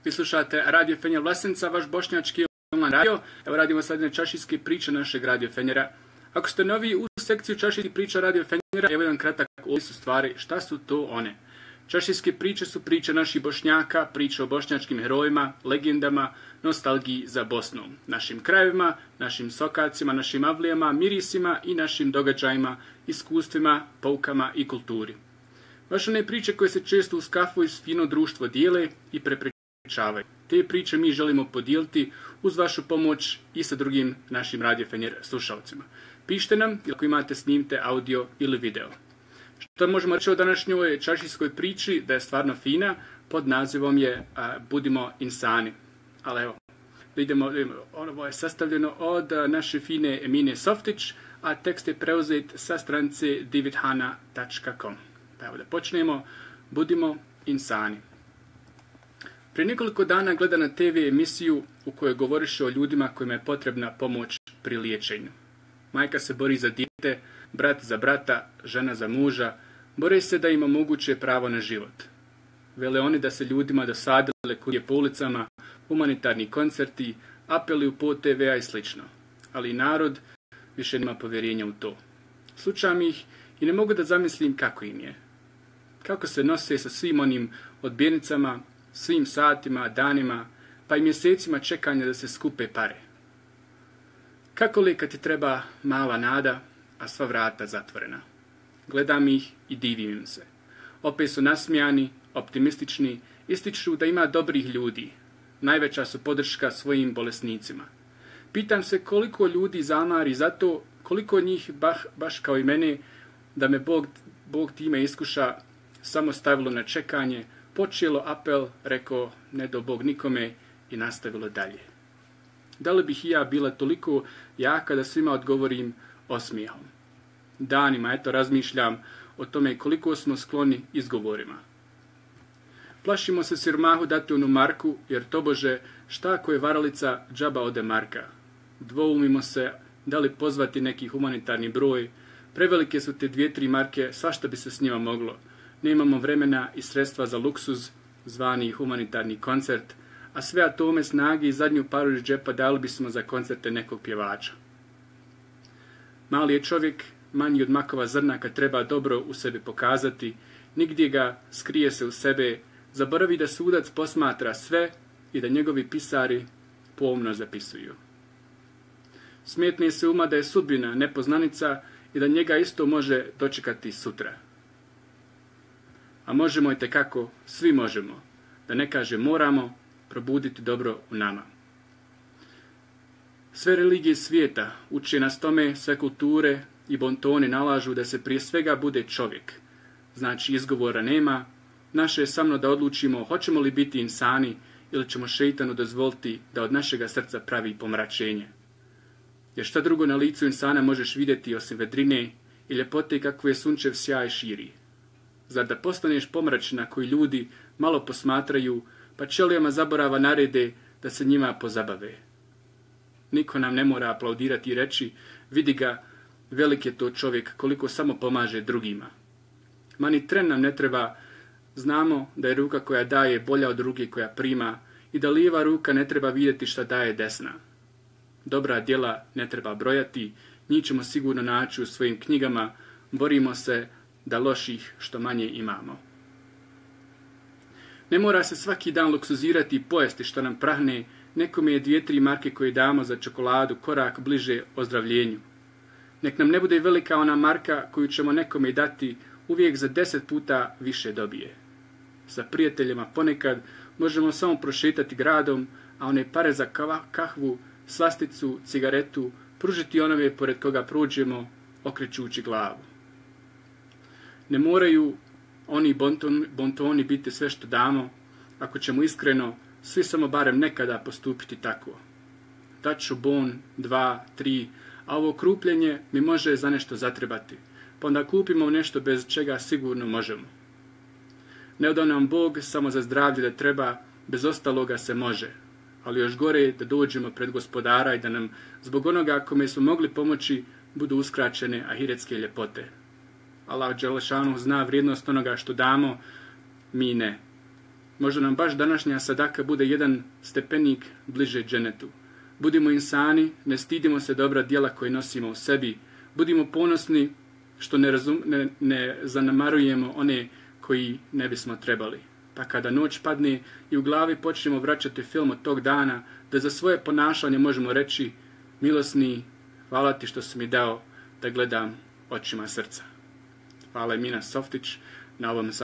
Vi slušate Radio Fenjer Vlasenica, vaš bošnjački online radio. Evo radimo sad jedne čašijske priče našeg Radio Fenjera. Ako ste novi u sekciju čašijskih priča Radio Fenjera, evo jedan kratak opis u stvari šta su to one. Čašijske priče su priče naših Bošnjaka, priče o bošnjačkim herojima, legendama, nostalgiji za Bosnu, našim krajevima, našim sokacima, našim avlijama, mirisima i našim događajima, iskustvima, poukama i kulturi. Baš one priče koje se često uz kafu i fino društvo dijele i prepričavaju. Te priče mi želimo podijeliti uz vašu pomoć i sa drugim našim Radio Fenjer slušalcima. Pišite nam ako imate snimte audio ili video. Što možemo reći o današnjoj čašijskoj priči da je stvarno fina, pod nazivom je Budimo insani. Ali evo, vidimo, ovo je sastavljeno od naše fine Emine Softić, a tekst je preuzet sa stranice davidhana.com. Pa evo da počnemo, Budimo insani. Prije nekoliko dana gleda na TV emisiju u kojoj govoriše o ljudima kojima je potrebna pomoć pri liječenju. Majka se bori za dijete, brat za brata, žena za muža, bore se da im omoguće pravo na život. Vele oni da se ljudima dosadile kutije po ulicama, humanitarni koncerti, apeli u pod TV-a i slično. Ali narod više nema povjerenja u to. Slušam ih i ne mogu da zamislim kako im je. Kako se nose sa svim onim odbjenicama, svim satima, danima, pa i mjesecima čekanja da se skupe pare. Kako li kad ti treba mala nada, a sva vrata zatvorena? Gledam ih i divim im se. Opet su nasmijani, optimistični, ističu da ima dobrih ljudi. Najveća su podrška svojim bolesnicima. Pitam se koliko ljudi zamari za to, koliko njih baš kao i mene, da me Bog time iskuša, samo stavilo na čekanje, počelo apel, rekao ne do Bog nikome i nastavilo dalje. Da li bih i ja bila toliko jaka da svima odgovorim osmijehom? Danima, razmišljam o tome koliko smo skloni izgovorima. Plašimo se siromahu dati onu marku, jer tobože šta ako je varalica džaba ode marka. Dvoumimo se da li pozvati neki humanitarni broj, prevelike su te 2-3 marke, svašta bi se s njima moglo. Nemamo vremena i sredstva za luksuz, zvani humanitarni koncert, a sve atome snage i zadnju paru iz džepa dali bismo za koncerte nekog pjevača. Mali je čovjek, manji od makova zrna kad treba dobro u sebi pokazati, nigdje ga, skrije se u sebe, zaboravi da sudac posmatra sve i da njegovi pisari pomno zapisuju. Smetne se uma da je sudbina nepoznanica i da njega isto može dočekati sutra. A možemo i tekako, svi možemo, da ne kaže moramo, probuditi dobro u nama. Sve religije svijeta uče nas tome, sve kulture i bontoni nalažu da se prije svega bude čovjek. Znači izgovora nema, naše je samo da odlučimo hoćemo li biti insani ili ćemo šeitanu dozvoliti da od našega srca pravi pomračenje. Jer šta drugo na licu insana možeš vidjeti osim vedrine i ljepote kakvu je sunčev sjaj širi? Zar da postaneš pomračna koji ljudi malo posmatraju, pa čelijama zaborava narede da se njima pozabave? Niko nam ne mora aplaudirati i reći, vidi ga, velik je to čovjek koliko samo pomaže drugima. Ma ni tren nam ne treba, znamo da je ruka koja daje bolja od ruke koja prima i da lijeva ruka ne treba vidjeti šta daje desna. Dobra djela ne treba brojati, njih ćemo sigurno naći u svojim knjigama, borimo se da loših što manje imamo. Ne mora se svaki dan luksuzirati i pojesti što nam prahne, nekome je 2-3 marke koje damo za čokoladu korak bliže ozdravljenju. Nek nam ne bude velika ona marka koju ćemo nekome dati, uvijek za 10 puta više dobije. Sa prijateljima ponekad možemo samo prošetati gradom, a one pare za kahvu, slasticu, cigaretu, pružiti onome pored koga prođemo, okrećući glavu. Ne moraju oni bontoni biti sve što damo, ako ćemo iskreno svi samo barem nekada postupiti tako. Daću bon, 2, 3, a ovo krupljenje mi može za nešto zatrebati, pa onda kupimo nešto bez čega sigurno možemo. Ne oda nam Bog samo za zdravlje da treba, bez ostaloga se može, ali još gore je da dođemo pred gospodara i da nam zbog onoga kome smo mogli pomoći budu uskraćene ahiretske ljepote. Allah dželešanu zna vrijednost onoga što damo, mi ne. Možda nam baš današnja sadaka bude jedan stepenik bliže dženetu. Budimo insani, ne stidimo se dobra djela koje nosimo u sebi. Budimo ponosni što ne zanemarujemo one koji ne bismo trebali. Pa kada noć padne i u glavi počnemo vraćati film od tog dana, da za svoje ponašanje možemo reći: milosni, hvala ti što si mi dao da gledam očima srca. Hvala Emina Softić na ovom